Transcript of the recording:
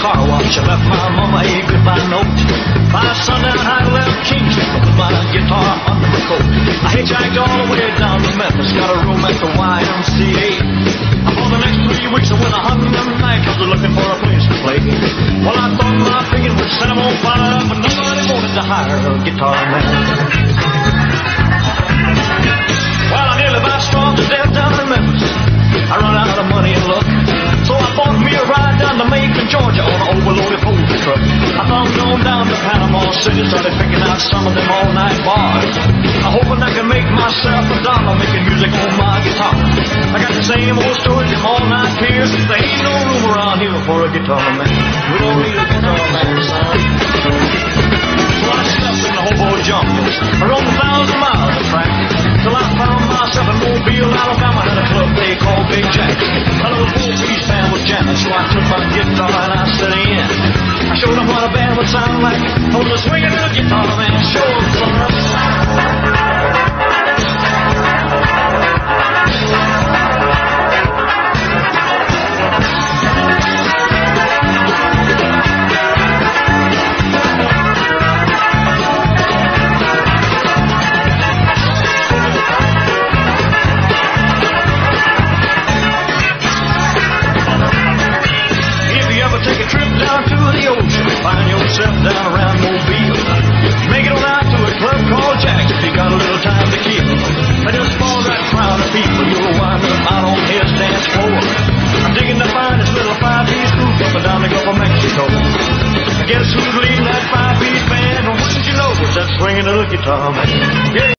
car wash. I left my mama a goodbye note. By sundown, I left Kingston with my guitar under my coat. I hitchhiked all the way down to Memphis, got a room at the YMCA. For the next 3 weeks I went hunting them nightclubs looking for a place to play. Well, I thought my thinking would set them on fire, but nobody wanted to hire a guitar man. Well, I nearly about starved to death down in Memphis. I run out of money and luck, so I bought me a ride down to Macon, Georgia on an overloaded poultry truck. I thumbed on down to Panama City, started picking out some of them all-night bars. I'm hoping I can make myself a dollar making music on my guitar. I got the same old story, them all-night tears. There ain't no room around here for a guitar man. We don't need a guitar man, son. So I slept in the hobo jungles. I rode 1,000 miles of track till I found myself in Mobile, Alabama, at a club they called Big Jack. A little four-piece band was jamming, so I took my guitar and I set in. I showed them what a band would sound like. I was a swinging little guitar man, show them some. Find yourself down around Mobile. Make it on out to a club called Jack's if you got a little time to kill. But just fall right crowd of people, you'll wind up out on his dance floor. I'm digging the finest little five-piece group up and down the Gulf of Mexico. I guess who's leading that five-piece band? Well, wouldn't you know, it's that swinging little guitar man. Yeah.